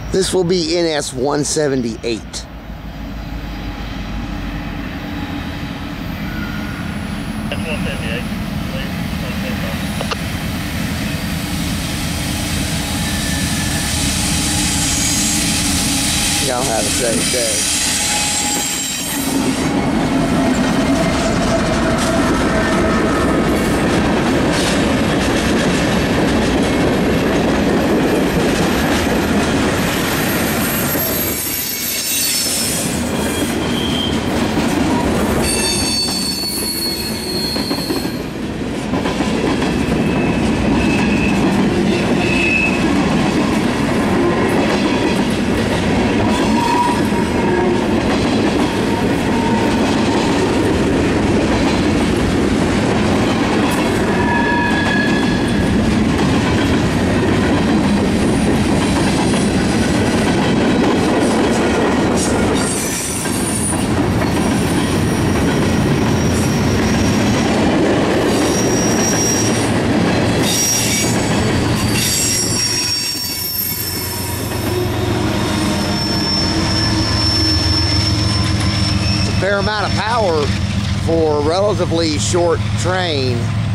This will be NS 178. Y'all have a safe day. Fair amount of power for a relatively short train.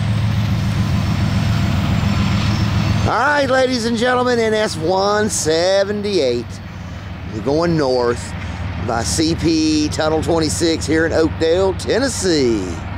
All right, ladies and gentlemen, NS 178. We're going north by CP Tunnel 26 here in Oakdale, Tennessee.